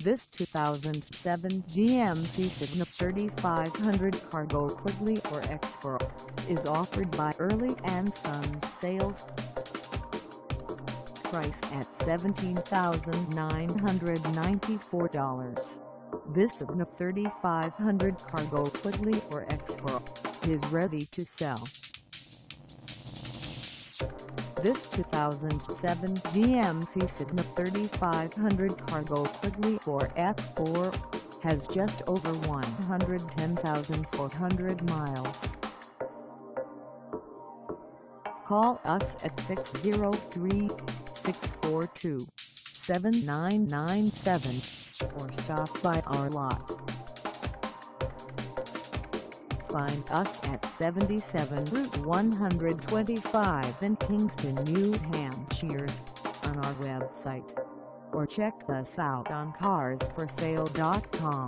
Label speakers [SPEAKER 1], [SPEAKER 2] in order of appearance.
[SPEAKER 1] This 2007 GMC Savana 3500 Cargo Quigley 4X4 is offered by Early & Sons Sales. Price at $17,994. This Savana 3500 Cargo Quigley 4X4 is ready to sell. This 2007 GMC Savana 3500 Cargo Quigley 4X4 has just over 110,400 miles. Call us at 603-642-7997 or stop by our lot. Find us at 77 Route 125 in Kingston, New Hampshire, on our website, or check us out on carsforsale.com.